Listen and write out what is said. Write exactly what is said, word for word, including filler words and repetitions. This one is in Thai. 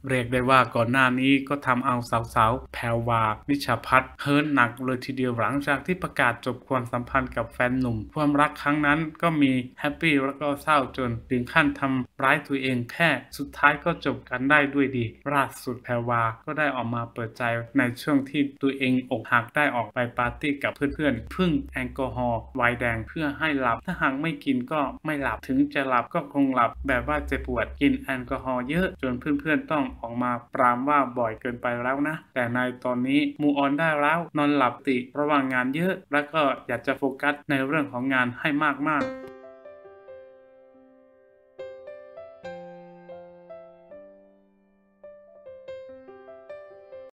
เรียกได้ว่าก่อนหน้านี้ก็ทำเอาสาวๆแพรวานิชพัฒน์เฮิร์ตหนักเลยทีเดียวหลังจากที่ประกาศจบความสัมพันธ์กับแฟนหนุ่มความรักครั้งนั้นก็มีแฮปปี้แล้วก็เศร้าจนถึงขั้นทำร้ายตัวเองแค่สุดท้ายก็จบกันได้ด้วยดีล่าสุดแพรวาก็ได้ออกมาเปิดใจในช่วงที่ตัวเองอกหักได้ออกไปปาร์ตี้กับเพื่อนๆพึ่งแอลกอฮอล์ไวน์แดงเพื่อให้หลับถ้าหากไม่กินก็ไม่หลับถึงจะหลับก็คงหลับแบบว่าเจ็บปวดกินแอลกอฮอล์เยอะจนเพื่อนๆต้องออกมาปรามว่าบ่อยเกินไปแล้วนะแต่ในตอนนี้มูออนได้แล้วนอนหลับติเพราะว่างานเยอะแล้วก็อยากจะโฟกัสในเรื่องของงานให้มากๆ